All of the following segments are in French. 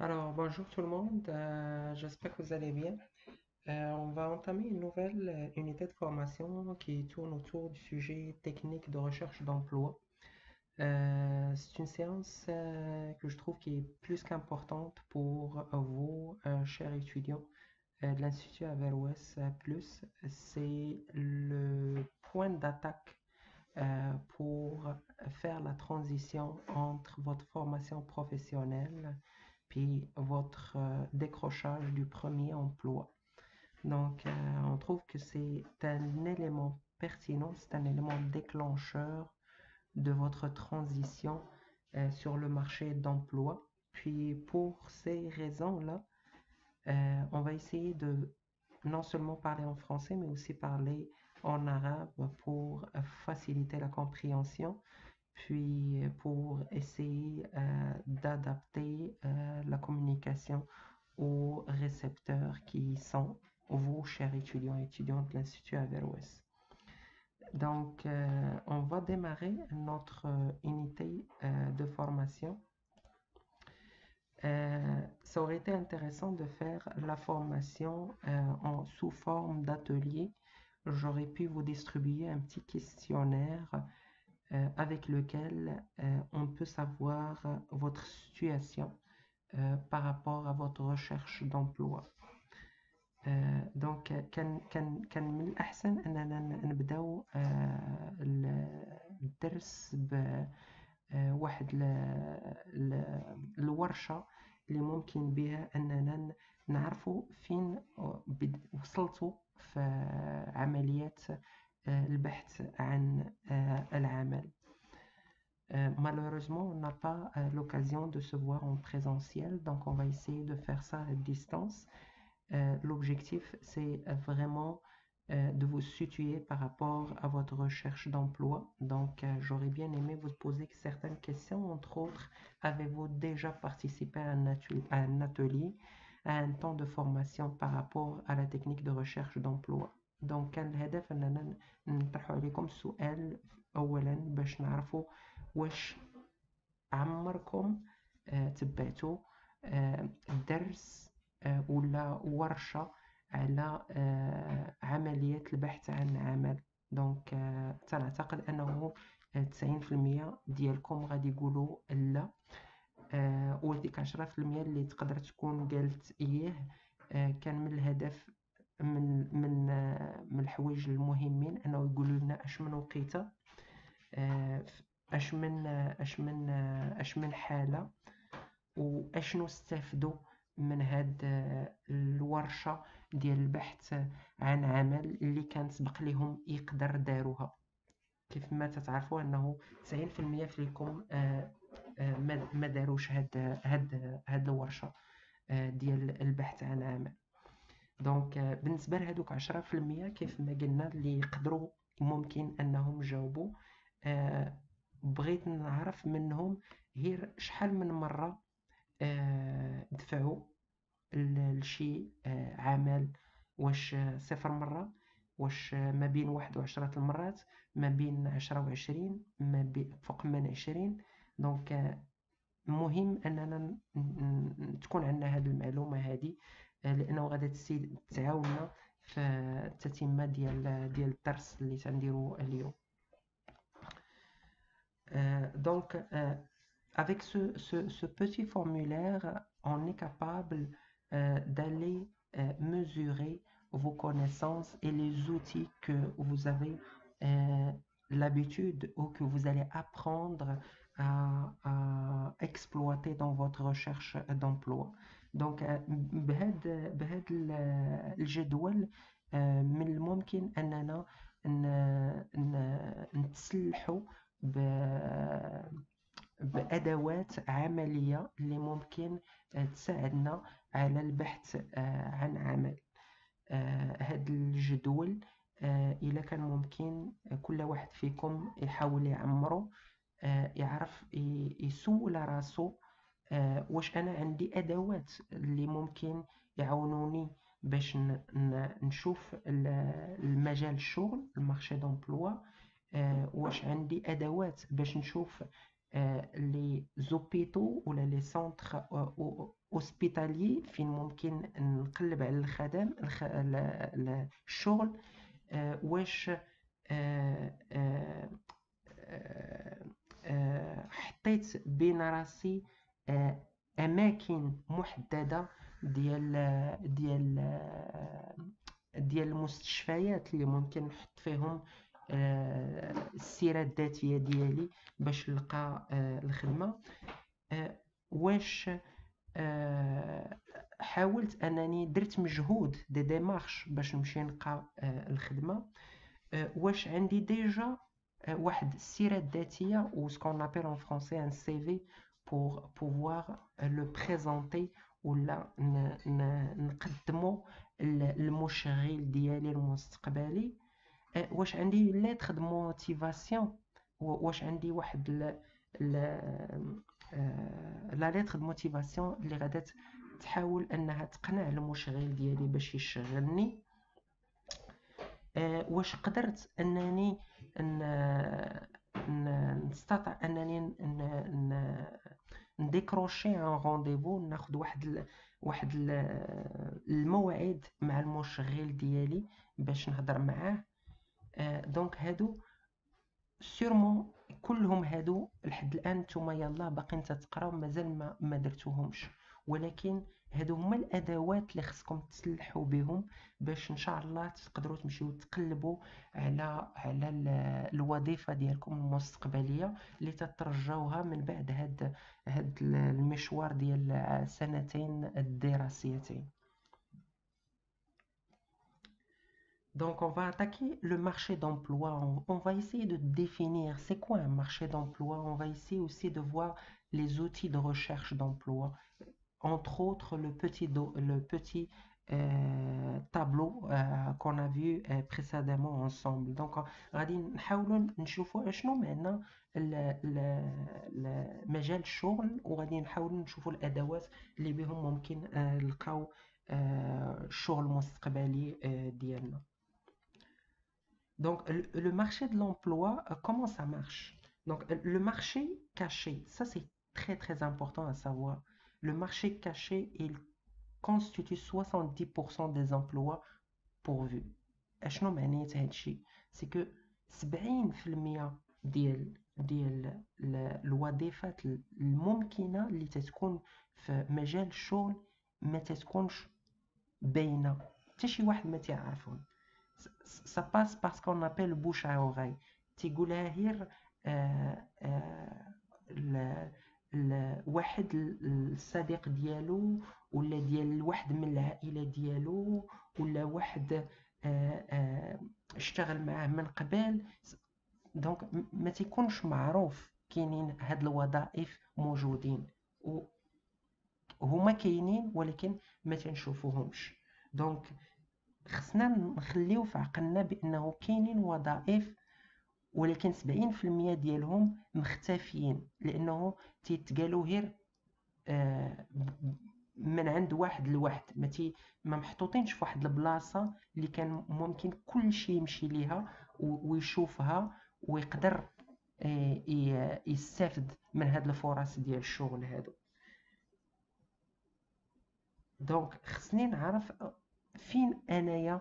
Alors, bonjour tout le monde, j'espère que vous allez bien. On va entamer une nouvelle unité de formation qui tourne autour du sujet technique de recherche d'emploi. C'est une séance que je trouve qui est plus qu'importante pour vous, chers étudiants de l'Institut Averroès Plus. C'est le point d'attaque pour faire la transition entre votre formation professionnelle puis votre décrochage du premier emploi. Donc, on trouve que c'est un élément pertinent, c'est un élément déclencheur de votre transition sur le marché d'emploi. Puis, pour ces raisons-là, on va essayer de non seulement parler en français, mais aussi parler en arabe pour faciliter la compréhension, puis pour essayer d'adapter la communication aux récepteurs qui sont vous, chers étudiants et étudiantes de l'Institut Averroès. Donc, on va démarrer notre unité de formation. Ça aurait été intéressant de faire la formation sous forme d'atelier. J'aurais pu vous distribuer un petit questionnaire avec lequel on peut savoir votre situation par rapport à votre recherche d'emploi. دونك كان من الأحسن أننا نبداو الدرس بواحد الورشة اللي ممكن بها أننا نعرفوا فين وصلتوا في عمليات البحث عن العمل. Malheureusement, on n'a pas l'occasion de se voir en présentiel, donc on va essayer de faire ça à distance. L'objectif, c'est vraiment de vous situer par rapport à votre recherche d'emploi. Donc, j'aurais bien aimé vous poser certaines questions, entre autres, avez-vous déjà participé à un atelier, à un temps de formation par rapport à la technique de recherche d'emploi. Donc, كان الهدف أننا نطرح عليكم سؤال أولا باش نعرفوا واش عمركم تبعتوا درس ولا ورشة على عملية البحث عن عمل. دونك تنعتقد أنه 90% ديالكم غادي يقولوا لا، وديك 10% اللي تقدر تكون قالت إيه. كان من الهدف من الحوايج المهمين أنه يقولوا لنا أش من وقيته، اش من حالة، واشنو استفدوا من هاد الورشة ديال البحث عن عمل اللي كان سبق لهم يقدر داروها. كيف ما تتعرفوا انه 90% فيكم ما داروش هاد الورشة ديال البحث عن عمل. دونك بالنسبة لهادوك 10% كيف ما قلنا اللي يقدروا ممكن انهم جاوبوا، بغيت نعرف منهم غير شحال من مرة دفعوا لشي عمل، واش 0 مرة، واش ما بين 1 و10 المرات، ما بين 10 و20، ما بين فوق من 20. دونك مهم أننا تكون عندنا هذه المعلومة هذه، لأنه غادي تعاوننا في التتمة ديال الدرس اللي تنديرو اليوم. Donc, avec ce petit formulaire, on est capable d'aller mesurer vos connaissances et les outils que vous avez l'habitude ou que vous allez apprendre à exploiter dans votre recherche d'emploi. Donc, بهذا الجدول من الممكن أننا نتسلحوا بأدوات عملية اللي ممكن تساعدنا على البحث عن عمل. هذا الجدول إلا كان ممكن كل واحد فيكم يحاول يعمره، يعرف يسول راسو واش أنا عندي أدوات اللي ممكن يعاونوني باش نشوف المجال الشغل، المارشي دومبلوا، واش عندي أدوات باش نشوف les hôpitaux ولا les centres hospitaliers فين ممكن نقلب على الشغل. واش حطيت بين راسي أماكن محددة ديال المستشفيات اللي ممكن نحط فيهم السيرة الذاتية ديالي باش نلقى الخدمة. واش حاولت أنني درت مجهود دي ديمارش باش نمشي نلقى الخدمة. واش عندي ديجا واحد السيرة الذاتية ou ce qu'on appelle en français un CV pour pouvoir le présenter ولا نقدمو للمشغل ديالي المستقبلي. واش عندي lettre de motivation، واش عندي واحد لا lettre de motivation اللي غادا تحاول انها تقنع المشغل ديالي باش يشغلني. واش قدرت انني نستطيع انني نديكروشي ان رونديفو، ناخذ واحد الموعد مع المشغل ديالي باش نهضر معاه. دونك هادو سيرمون كلهم هادو لحد الان نتوما يلا باقيين تتقراو مازال ما درتوهمش، ولكن هادو هما الادوات اللي خصكم تسلحوا بهم باش ان شاء الله تقدروا تمشيو تقلبوا على الوظيفه ديالكم المستقبليه اللي تترجوها من بعد هاد المشوار ديال السنتين الدراسيتين. Donc, on va attaquer le marché d'emploi. On va essayer de définir c'est quoi un marché d'emploi. On va essayer aussi de voir les outils de recherche d'emploi. Entre autres, le petit tableau qu'on a vu précédemment ensemble. Donc, غادي نحاولوا نشوفوا اشنو معنى مجال الشغل، وغادي نحاولوا نشوفوا الادوات اللي بهم ممكن نلقاو الشغل المستقبلي ديالنا. Donc, le marché de l'emploi, comment ça marche? Donc, le marché caché, ça c'est très très important à savoir. Le marché caché, il constitue 70% des emplois pourvus. اشنو معناتها هادشي؟ سي كو 70% ديال الوظيفات الممكنة اللي تتكون في مجال الشغل ما تتكونش باينة، حتى شي واحد ما تيعرفهم. ça passe par ce qu'on appelle bouche à oreille. تيقولها غير واحد الصديق ديالو ولا ديال واحد من العائلة ديالو ولا واحد اشتغل معاه من قبل. دونك ما تيكونش معروف كاينين هاد الوظائف موجودين، وهما كاينين ولكن ما تنشوفوهمش. دونك خصنا نخليو في عقلنا بانه كاينين وظائف ولكن 70% ديالهم مختفيين، لانه تيتقالوا غير من عند واحد لواحد، ما محطوطينش في واحد البلاصه اللي كان ممكن كل شيء يمشي ليها ويشوفها ويقدر يستافد من هاد الفرص ديال الشغل هادو. دونك خصني نعرف فين انايا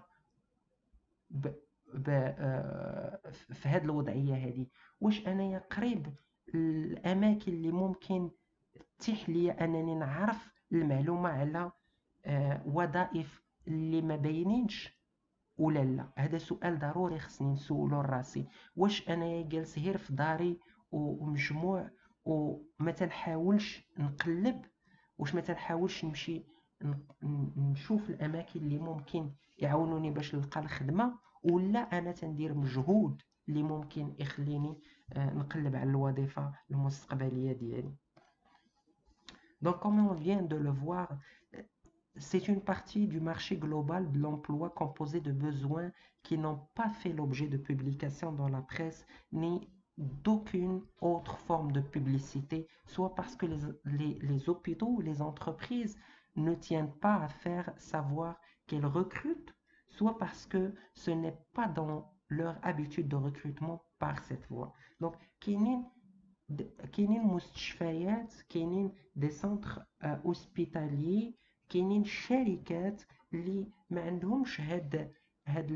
في هاد الوضعيه هادي. واش انايا قريب الاماكن اللي ممكن تتيح لي انني نعرف المعلومه على وظائف اللي ما باينينش ولا لا؟ هذا سؤال ضروري خصني نسولو لراسي. واش انايا جالس غير في داري ومجموع وما تنحاولش نقلب؟ واش ما تنحاولش نمشي نشوف الاماكن اللي ممكن يعاونوني باش نلقى الخدمه، ولا انا تندير مجهود اللي ممكن يخليني نقلب على الوظيفه المستقبليه ديالي؟ Donc, comme on vient de le voir, c'est une partie du marché global de l'emploi composé de besoins qui n'ont pas fait l'objet de publications dans la presse ni d'aucune autre forme de publicité, soit parce que les hôpitaux ou les entreprises ne tiennent pas à faire savoir qu'elles recrutent, soit parce que ce n'est pas dans leur habitude de recrutement par cette voie. Donc, كاينين كاينين مستشفيات، كاينين دي سنتر اوسبيتاليي، كاينين شركات اللي ما عندهمش هاد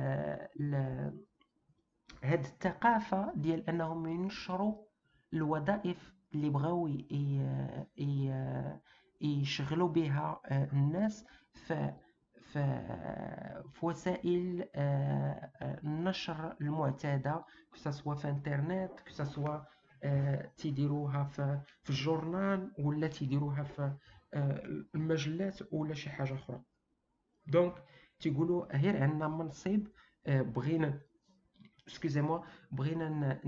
هاد الثقافة ديال أنهم ينشروا الوظائف اللي بغاو يشغلوا بها الناس في في وسائل النشر المعتادة، كسوا في انترنت، كسوا تيديروها في الجورنال، ولا تيديروها في المجلات ولا شي حاجة أخرى. دونك تيقولوا غير عندنا منصب بغينا اسكوزي موا بغينا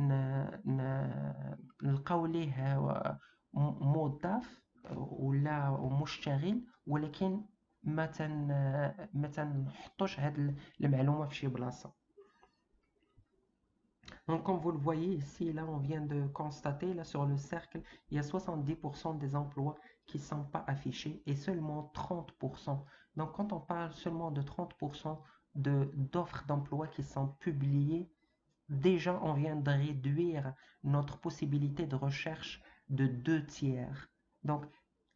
نلقاو ليه موظف ولا مشتغل، ولكن ما تنحطوش هاد المعلومة في شي بلاصة. Donc, comme vous le voyez ici, là, on vient de constater, là, sur le cercle, il y a 70% des emplois qui ne sont pas affichés et seulement 30%. Donc, quand on parle seulement de 30% d'offres d'emploi qui sont publiées, déjà, on vient de réduire notre possibilité de recherche de 2 tiers. Donc,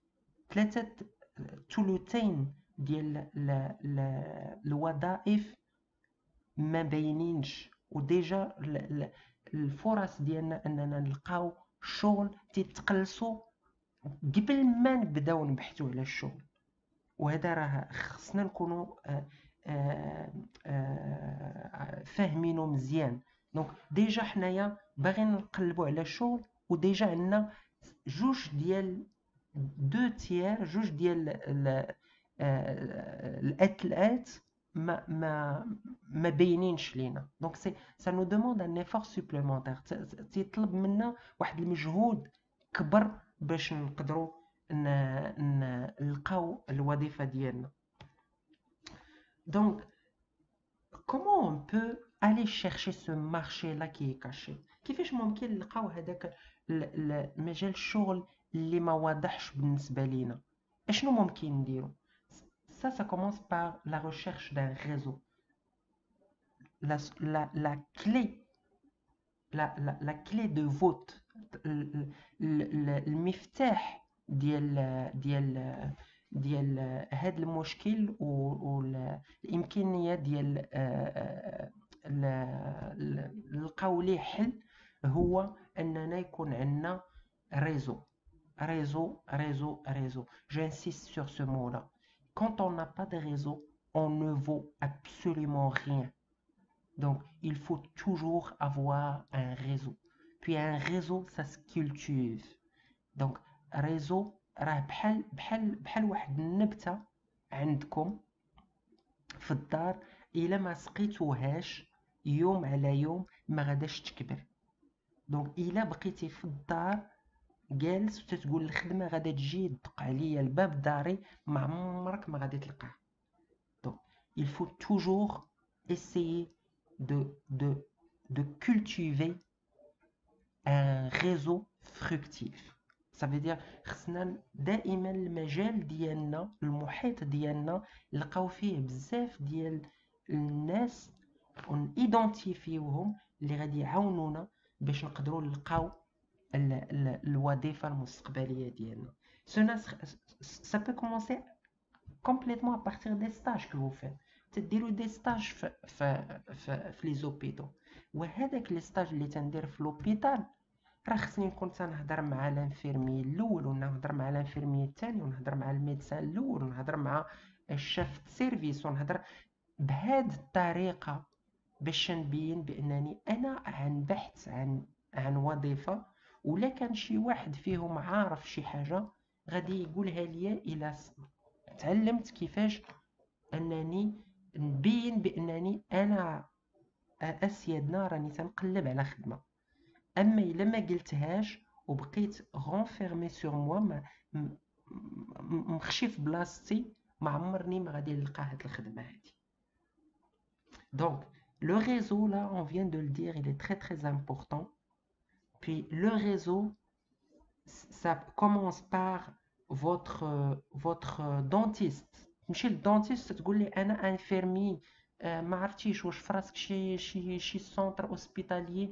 ثلثين ديال الوظائف ما باينينش، وديجا الفرص ديالنا اننا نلقاو شغل تيتقلصوا قبل ما نبداو نبحثوا على الشغل. وهذا راه خصنا نكونوا فاهمينه مزيان. دونك ديجا حنايا باغيين نقلبوا على الشغل، وديجا عندنا جوج ديال جوج ديال الاتلات ما باينينش لينا. دونك سا نو دوموند ان ايفور سوبليمونتير، تيطلب منا واحد المجهود كبر باش نقدروا نلقاو الوظيفه ديالنا. دونك comment on peut aller chercher ce marché là qui est caché؟ كيفاش ممكن نلقاو هذاك المجال الشغل اللي ما واضحش بالنسبه لينا؟ اشنو ممكن نديرو؟ ça commence par la recherche d'un réseau. La clé de voûte، المفتاح ديال هذا المشكل والامكانيه ديال نلقاو ليه حل، هو اننا يكون عندنا réseau. Réseau. J'insiste sur ce mot-là. Quand on n'a pas de réseau, on ne vaut absolument rien. Donc, il faut toujours avoir un réseau. Puis un réseau, ça se cultive. Donc, réseau, راه بحال واحد النبتة عندكم في الدار، إلا ما سقيتوهاش يوم على يوم ما غاداش تكبر. دونك إلا بقيتي في الدار جالس وتتقول الخدمة غادا تجي تدق عليا الباب داري، ما عمرك ما غادي تلقاه. دونك il faut toujours essayer de cultiver un réseau fructif. Ça veut dire خصنا دائما المجال ديالنا، المحيط ديالنا، نلقاو فيه بزاف ديال الناس ونيدونتيفيوهم اللي غادي يعاونونا باش نقدروا نلقاو الوظيفة المستقبلية ديالنا. Ça peut commencer complètement à partir des stages que vous faites. تديروا دي ستاج في لي زوبيتو، وهذاك لي ستاج اللي تندير في لوبيتال راه خصني نكون تنهضر مع الانفيرمي الاول، ونهضر مع الانفيرمي الثاني، ونهضر مع الميدسان الاول، ونهضر مع الشاف سيرفيس، ونهضر بهذه الطريقه باش نبين بانني انا عن بحث عن وظيفه، ولا كان شي واحد فيهم عارف شي حاجه غادي يقولها ليا الا تعلمت كيفاش انني نبين بانني انا اسيادنا راني تنقلب على خدمه. اما الا ما قلتهاش وبقيت غونفيرمي سور موا، مخشي في بلاصتي، ما عمرني ما غادي نلقى هاد الخدمه هادي. دونك le réseau là, on vient de le dire, il est très très important. Puis le réseau, ça commence par votre dentiste. ماشي الدونتيست تقول لي انا انفيرمي ما عرفتيش واش فراسك شي سونتر اوسبيتاليي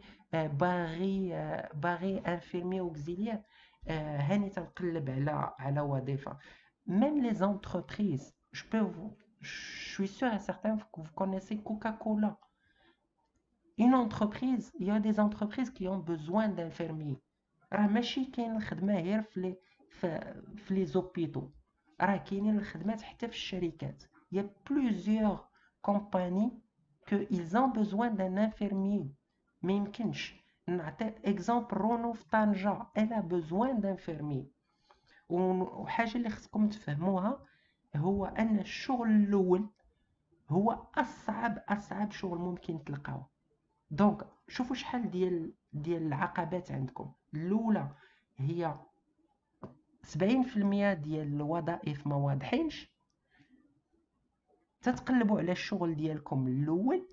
باغي انفيرمي اوكزيليير. هاني تنقلب على وظيفه. Même les entreprises, je suis sûr et certain que vous connaissez Coca-Cola. Une entreprise, il y a des entreprises qui ont besoin d'infirmiers. راه ماشي كاين الخدمة غير في لي زوبيتو، راه كاينين الخدمات حتى في الشركات. Il y a plusieurs compagnies que ils ont besoin d'un infirmier. ما يمكنش نعطي اكزامبل رونو في طنجة elle a besoin d'infirmier. وحاجة اللي خصكم تفهموها هو ان الشغل الاول هو اصعب شغل ممكن تلقاوه. دونك شوفوا شحال ديال العقبات عندكم. الاولى هي 70% ديال الوظائف ما واضحينش، تتقلبوا على الشغل ديالكم الاول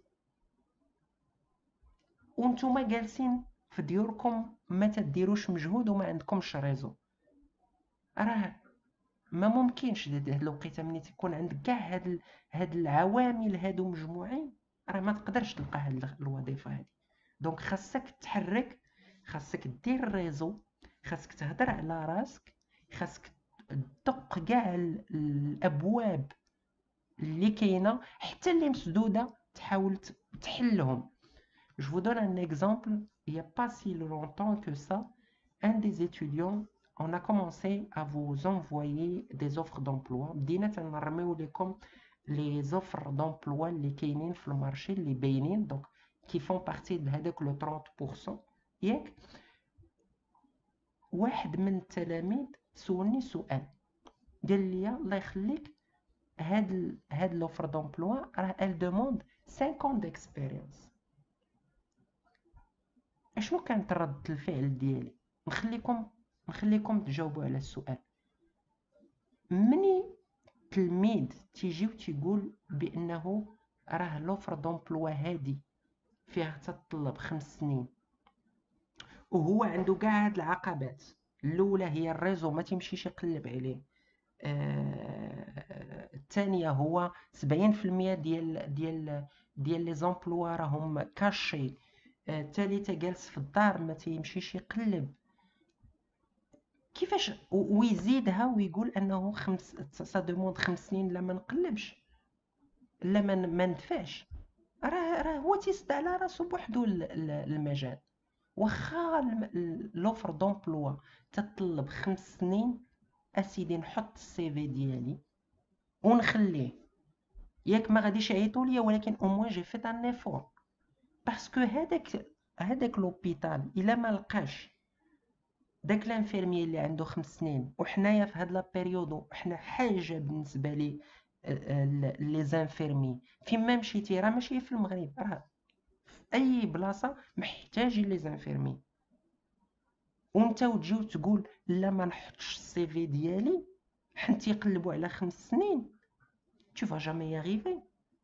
وانتم جالسين في ديوركم ما تديروش مجهود وما عندكمش ريزو. راه ما ممكنش هاد الوقيته ملي تكون عندك كاع هاد العوامل هادو مجموعين، راه ما تقدرش تلقى هاد الوظيفه هادي. دونك خاصك تحرك، خاصك دير ريزو، خاصك تهضر على راسك، خاصك تدق كاع الابواب اللي كاينه حتى اللي مسدوده تحاول تحلهم. Je vous donne un exemple. Il n'y a pas si longtemps que ça, un des étudiants, on a commencé à vous envoyer des offres d'emploi. بدينا تنرميو لكم les offres d'emploi اللي كاينين في المارشي اللي باينين دونك qui font partie de هذاك لو 30%. ياك واحد من التلاميذ سولني سؤال، قال لي الله يخليك هاد l'offre d'emploi راه elle demande 5 ans d'expérience. اشنو كانت ردة الفعل ديالي؟ نخليكم تجاوبوا على السؤال. مني تلميذ تيجي وتيقول بانه راه لوفر دومبلوا هادي فيها تتطلب 5 سنين وهو عنده كاع هاد العقبات. الاولى هي الريزو ما تيمشيش يقلب عليه، الثانيه هو 70% ديال لي زومبلوا راهم كاشي، الثالثه جالس في الدار ما تيمشيش يقلب. كيفاش ويزيدها ويقول انه سا دوموند 5 سنين لا ما نقلبش لا ما ندفعش؟ راه هو تيسد على راسو بوحدو المجال. واخا لوفر دومبلوا تطلب 5 سنين، اسيدي نحط السي في ديالي ونخليه، ياك ما غاديش يعيطوا ليا ولكن او موان جي فيت ان ايفور. باسكو هذاك لوبيتال الا ما لقاش داك لانفيرمي اللي عنده 5 سنين، وحنايا في هاد لا بيريود وحنا حاجه بالنسبه لي لي زانفيرمي فين ما مشيتي، راه ماشي في المغرب، راه في اي بلاصه محتاجين لي زانفيرمي. وانت وتجي وتقول لا ما نحطش السي في ديالي حنت يقلبوا على 5 سنين، tu vas jamais y arriver.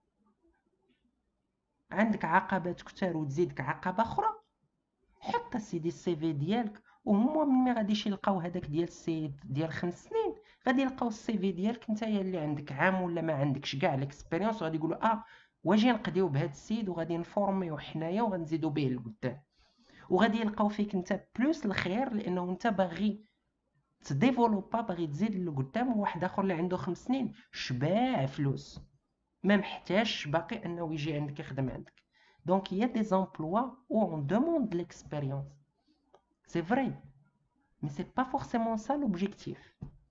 عندك عقبات كتار وتزيدك عقبه اخرى، حط سيدي السي في ديالك وهما من ما غاديش يلقاو هذاك ديال السيد ديال 5 سنين غادي يلقاو السي في ديالك نتايا اللي عندك عام ولا ما عندكش كاع الاكسبيريونس، وغادي يقولوا واجي نقضيو بهذا السيد وغادي نفورميو حنايا وغنزيدو به لقدام، وغادي يلقاو فيك انت بلوس الخير لانه انت باغي تديفلوبا، باغي تزيد لقدام. وواحد اخر اللي عنده 5 سنين شباع فلوس ما محتاجش باقي انه يجي عندك يخدم عندك. دونك il y a des emplois où on demande l'expérience. C'est vrai, mais c'est pas forcément ça l'objectif.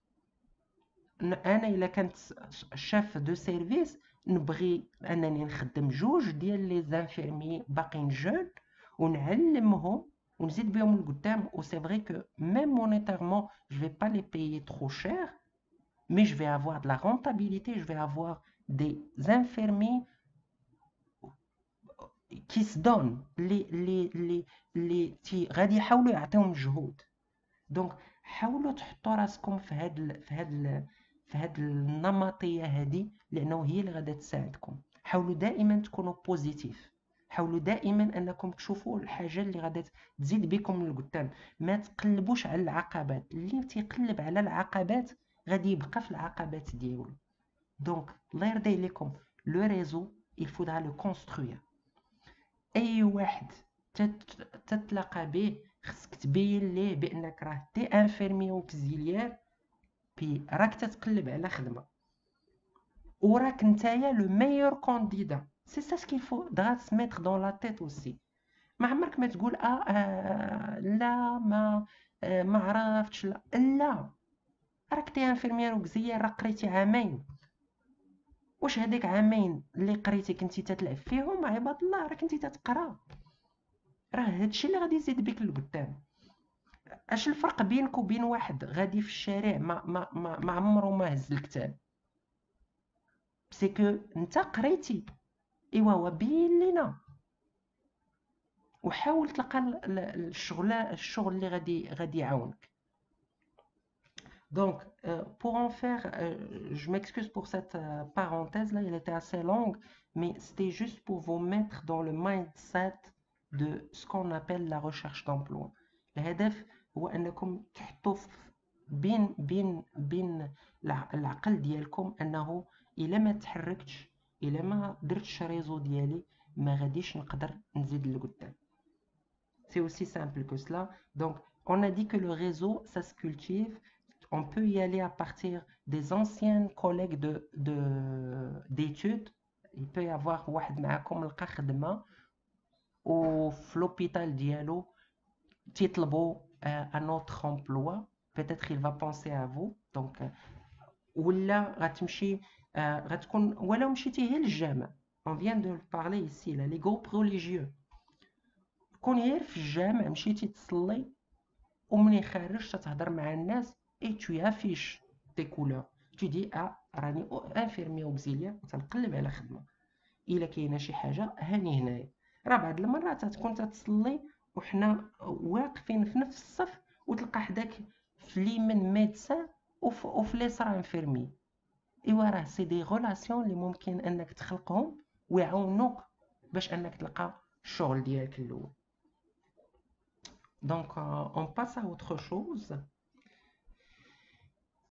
انا الا كنت شاف دو سيرفيس نبغي انني نخدم جوج ديال لي زانفيرمي باقيين جون ونعلمهم ونزيد بهم لقدام. و سي فري كو ميم مونيتيرمون je vais pas les payer trop cher, mais je vais avoir de la rentabilité, je vais avoir des infirmiers qui se donnent les غادي يحاولوا يعطيو مجهود. دونك حاولوا تحطوا راسكم في هاد النمطيه هادي لانه هي اللي غادا تساعدكم. حاولوا دائما تكونوا بوزيتيف، حاولوا دائما انكم تشوفوا الحاجه اللي غادا تزيد بكم للقدام. ما تقلبوش على العقبات، اللي تيقلب على العقبات غادي يبقى في العقبات ديالو. دونك الله يرضي عليكم، لو ريزو il faudra le construire. اي واحد تتلاقى به خصك تبين ليه بانك راه تي انفيرمي اوكزيليير بي راك تتقلب على خدمه وراك نتايا لو ميور كانديدا. سي سا سكيل فو دغا تميتر دون لا تيت اوسي. ما عمرك ما تقول لا ما عرفتش لا راك تي انفيرميير اوكزيليير راه قريتي عامين. واش هذيك عامين اللي قريتي كنتي تتلعب فيهم عباد الله؟ راه كنتي تتقرا. راه هادشي اللي غادي يزيد بك لقدام. اش الفرق بينك وبين واحد غادي في الشارع ما عمره ما هز الكتاب؟ سي كو انت قريتي. ايوا هو بين لينا وحاول تلقى الشغل اللي غادي يعاونك. Donc, pour en faire, je m'excuse pour cette parenthèse là, elle était assez longue, mais c'était juste pour vous mettre dans le mindset de ce qu'on appelle la recherche d'emploi. الهدف هو انكم تحطوا بين العقل ديالكم انه الا ما تحركتش، الا ما درتش ريزو ديالي، ما غاديش نقدر نزيد لقدام. C'est aussi simple que cela. Donc, on a dit que le réseau, ça se cultive. On peut y aller à partir des anciens collègues d'études. Il peut y avoir واحد معكم لقى خدمة وفي l'hôpital ديالو تيطلبوا un autre emploi. Peut-être il va penser à vous. Donc, ولا غتمشي غتكون ولا مشيتي غير للجامع. On vient de parler ici, là, les groupes religieux. كون غير في الجامع مشيتي تصلي ومني خارج تتهضر مع الناس اي tu affiches tes couleurs. tu dis راني انفيرمي اوكزيليير تنقلب على خدمه. الا كاينه شي حاجه هاني هنايا. راه بعض المرات تكون تتصلي وحنا واقفين في نفس الصف وتلقى حداك في اليمين ميدسان وفي اليسار انفيرمي. ايوا راه سي دي غولاسيون اللي ممكن انك تخلقهم ويعاونوك باش انك تلقى الشغل ديالك الاول. Donc, on passe à autre chose.